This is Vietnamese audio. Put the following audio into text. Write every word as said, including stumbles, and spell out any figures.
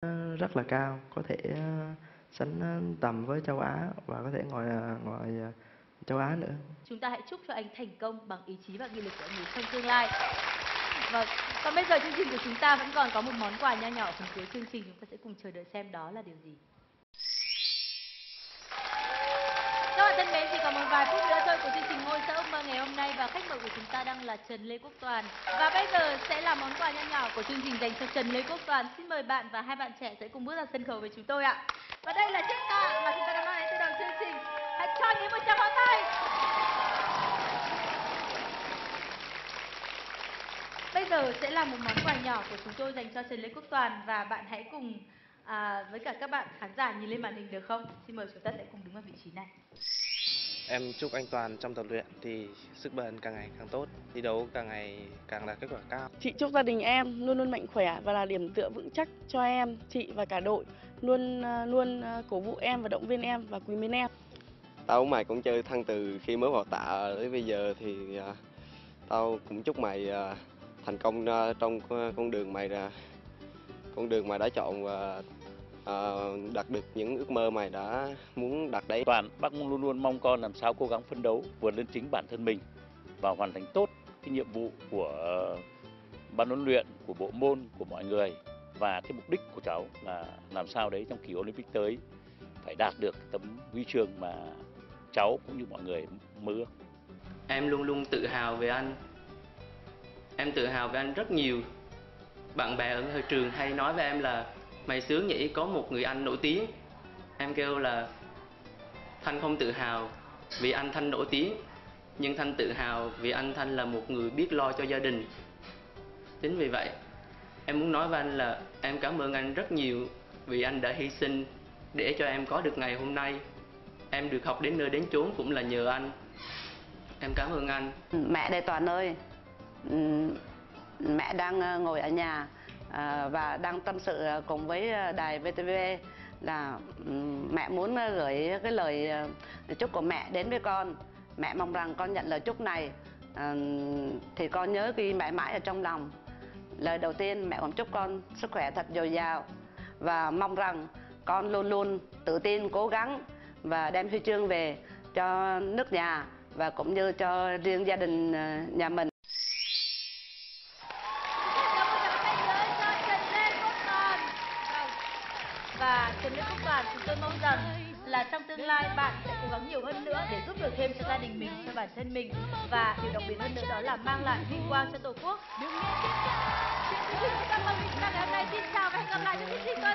Rất là cao, có thể sánh tầm với châu Á và có thể ngoài ngoài châu Á nữa. Chúng ta hãy chúc cho anh thành công bằng ý chí và nghị lực của anh trong tương lai. Vâng, còn bây giờ chương trình của chúng ta vẫn còn có một món quà nho nhỏ ở phần cuối chương trình, chúng ta sẽ cùng chờ đợi xem đó là điều gì. Các bạn thân mến, chỉ còn một vài phút nữa thôi của chương trình Ngôi Sao Ước Mơ ngày hôm nay và khách mời của chúng ta đang là Trần Lê Quốc Toàn. Và bây giờ sẽ là món quà nho nhỏ của chương trình dành cho Trần Lê Quốc Toàn. Xin mời bạn và hai bạn trẻ sẽ cùng bước ra sân khấu với chúng tôi ạ. Và đây là chiếc tạ mà chúng ta đã mang đến từ đầu chương trình. Hãy cho những một tràng pháo tay. Bây giờ sẽ là một món quà nhỏ của chúng tôi dành cho Trần Lê Quốc Toàn và bạn hãy cùng à, với cả các bạn khán giả nhìn lên màn hình được không? Xin mời chúng ta sẽ cùng đứng ở vị trí này. Em chúc anh Toàn trong tập luyện thì sức bền càng ngày càng tốt, thi đấu càng ngày càng đạt kết quả cao. Chị chúc gia đình em luôn luôn mạnh khỏe và là điểm tựa vững chắc cho em, chị và cả đội, luôn luôn cổ vũ em và động viên em và quý mến em. Tao mày cũng chơi thân từ khi mới vào tạ đến bây giờ thì uh, tao cũng chúc mày uh, thành công uh, trong con đường mày ra, con đường mày đã chọn và uh, đạt được những ước mơ mày đã muốn đạt đấy. Toàn, bác luôn luôn mong con làm sao cố gắng phấn đấu, vượt lên chính bản thân mình và hoàn thành tốt cái nhiệm vụ của ban huấn luyện, của bộ môn, của mọi người. Và cái mục đích của cháu là làm sao đấy trong kỳ Olympic tới phải đạt được tấm huy chương mà cháu cũng như mọi người mơ ước. Em luôn luôn tự hào về anh. Em tự hào về anh rất nhiều. Bạn bè ở trường hay nói với em là mày sướng nhỉ, có một người anh nổi tiếng. Em kêu là Thanh không tự hào vì anh Thanh nổi tiếng, nhưng Thanh tự hào vì anh Thanh là một người biết lo cho gia đình. Chính vì vậy em muốn nói với anh là em cảm ơn anh rất nhiều vì anh đã hy sinh để cho em có được ngày hôm nay. Em được học đến nơi đến chốn cũng là nhờ anh. Em cảm ơn anh. Mẹ đây Toàn ơi, mẹ đang ngồi ở nhà và đang tâm sự cùng với đài vê tê vê là mẹ muốn gửi cái lời chúc của mẹ đến với con. Mẹ mong rằng con nhận lời chúc này thì con nhớ ghi mãi mãi ở trong lòng. Lời đầu tiên mẹ còn chúc con sức khỏe thật dồi dào và mong rằng con luôn luôn tự tin, cố gắng và đem huy chương về cho nước nhà và cũng như cho riêng gia đình nhà mình. Và Trần Lê Quốc Toàn, chúng tôi mong rằng là trong tương lai bạn sẽ cố gắng nhiều hơn nữa để giúp được thêm cho gia đình mình, cho bản thân mình và điều đặc biệt hơn nữa đó là mang lại vinh quang cho Tổ quốc. Chương trình chúng ta mời chúng ta ngày hôm nay xin chào và hẹn gặp lại trong chương trình.